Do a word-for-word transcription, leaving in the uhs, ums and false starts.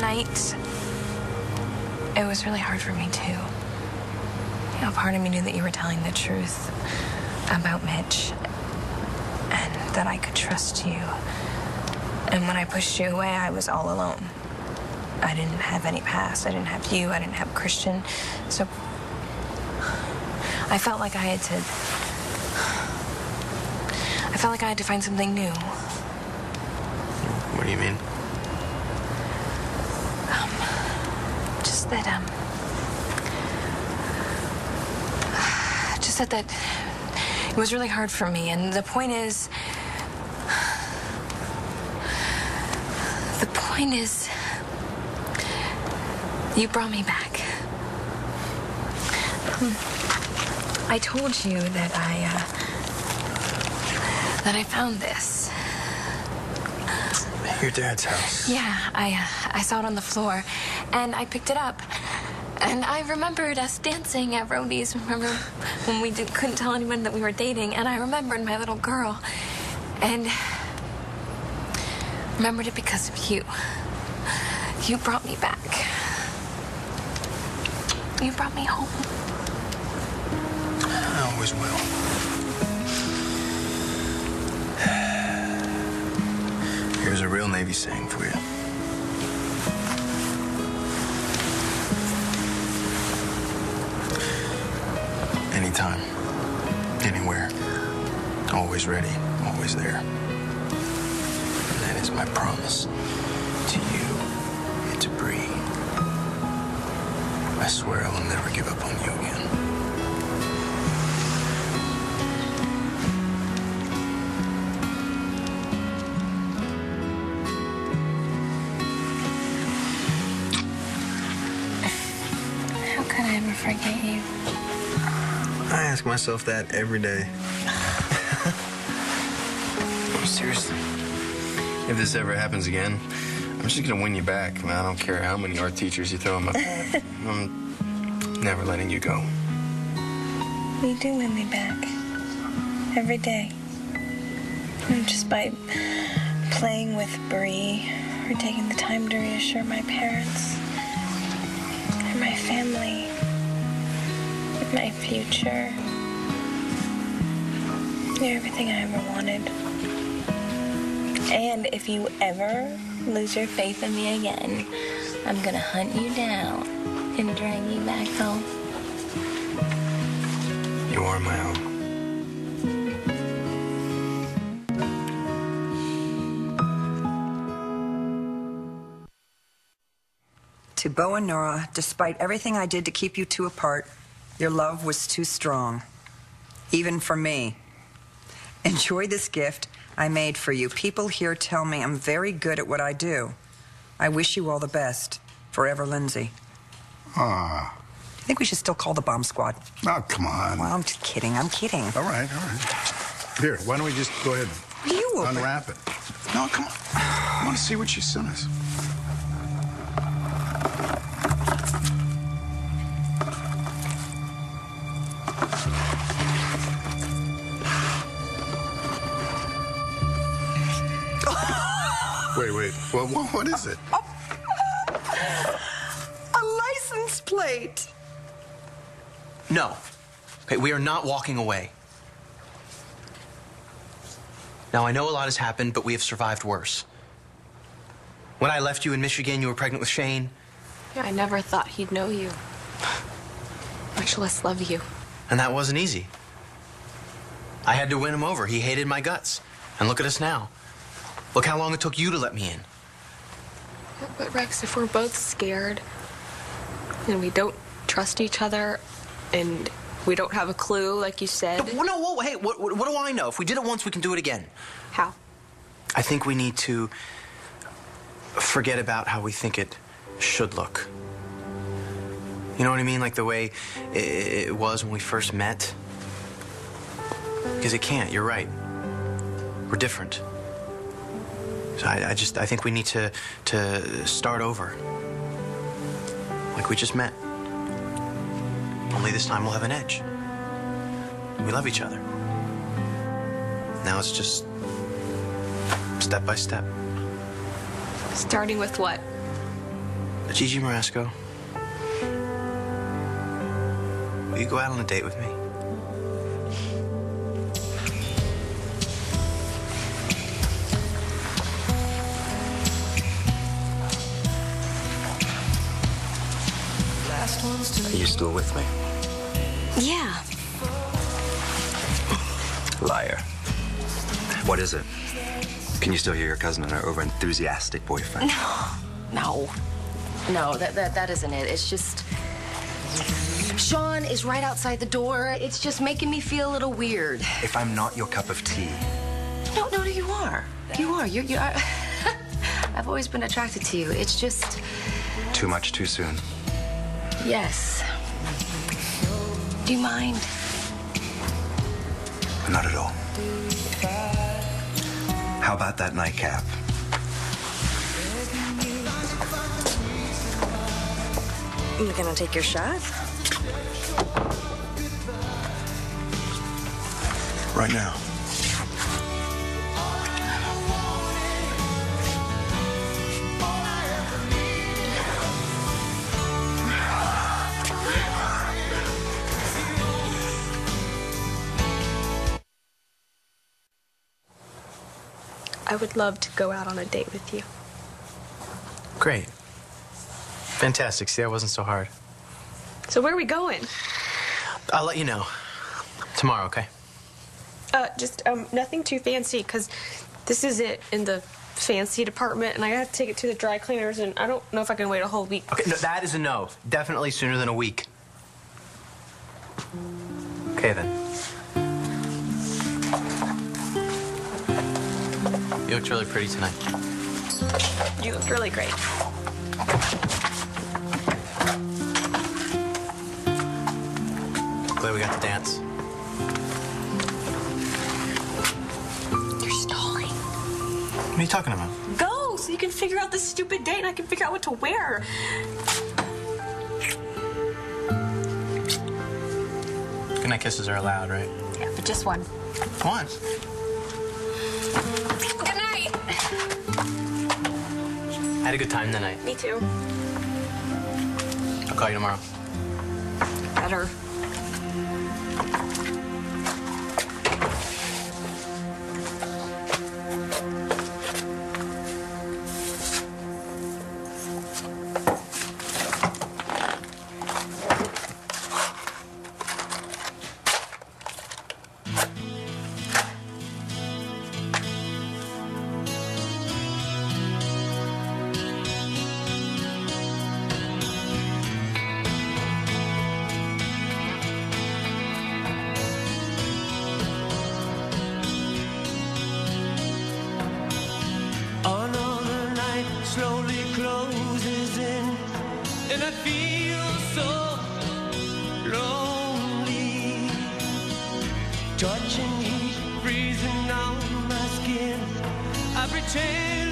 night, it was really hard for me, too. You know, part of me knew that you were telling the truth about Mitch and that I could trust you. And when I pushed you away, I was all alone. I didn't have any past. I didn't have you. I didn't have Christian. So I felt like I had to... I felt like I had to find something new. What do you mean? Um, just that, um... Just that, that it was really hard for me. And the point is... The point is... You brought me back. Um, I told you that I, uh... that I found this. Your dad's house. Yeah, I, uh, I saw it on the floor, and I picked it up. And I remembered us dancing at Rhodey's. Remember when we did, couldn't tell anyone that we were dating? And I remembered my little girl. And remembered it because of you. You brought me back. You brought me home. I always will. Here's a real Navy saying for you. Anytime, anywhere, always ready, always there. And that is my promise to you and to Bree. I swear I will never give up on you again. How could I ever forget you? I ask myself that every day. Seriously. If this ever happens again, I'm just gonna win you back. I don't care how many art teachers you throw in my path. I'm never letting you go. You do win me back. Every day. And just by playing with Bree or taking the time to reassure my parents and my family and my future. You're everything I ever wanted. And if you ever lose your faith in me again, I'm gonna hunt you down and drag you back home. You are my own. To Bo and Nora, despite everything I did to keep you two apart, your love was too strong. Even for me. Enjoy this gift I made for you. People here tell me I'm very good at what I do. I wish you all the best. Forever, Lindsay. Ah. Do you think we should still call the bomb squad? Oh, come on. Well, I'm just kidding. I'm kidding. All right, all right. Here, why don't we just go ahead and you open. unwrap it? No, come on. I want to see what she sent us. Wait, wait. What, what, what is it? A license plate. No. Okay, we are not walking away. Now, I know a lot has happened, but we have survived worse. When I left you in Michigan, you were pregnant with Shane. Yeah, I never thought he'd know you. Much less love you. And that wasn't easy. I had to win him over. He hated my guts. And look at us now. Look how long it took you to let me in. But Rex, if we're both scared and we don't trust each other and we don't have a clue, like you said... No, no whoa, hey, what, what, what do I know? If we did it once, we can do it again. How? I think we need to forget about how we think it should look. You know what I mean? Like the way it, it was when we first met. Because it can't, you're right. We're different. So I, I just, I think we need to, to start over. Like we just met. Only this time we'll have an edge. We love each other. Now it's just step by step. Starting with what? Gigi Marasco, will you go out on a date with me? Are you still with me? Yeah. Liar. What is it? Can you still hear your cousin and her over-enthusiastic boyfriend? No. No. No, that, that, that isn't it. It's just... Sean is right outside the door. It's just making me feel a little weird. If I'm not your cup of tea... No, no, no, you are. You are. You're... you are. I've always been attracted to you. It's just... Too much too soon. Yes. Do you mind? Not at all. How about that nightcap? You gonna take your shot? Right now. I would love to go out on a date with you. Great. Fantastic. See, that wasn't so hard. So where are we going? I'll let you know. Tomorrow, okay? Uh, just um, nothing too fancy, because this is it in the fancy department, and I have to take it to the dry cleaners, and I don't know if I can wait a whole week. Okay, no, that is a no. Definitely sooner than a week. Okay, then. You looked really pretty tonight. You look really great. Glad we got to dance. You're stalling. What are you talking about? Go, so you can figure out this stupid date, and I can figure out what to wear. Goodnight kisses are allowed, right? Yeah, but just one. One. Good night. I had a good time tonight. Me too. I'll call you tomorrow. Better. Another night slowly closes in, and I feel so lonely. Touching heat, freezing on my skin. I pretend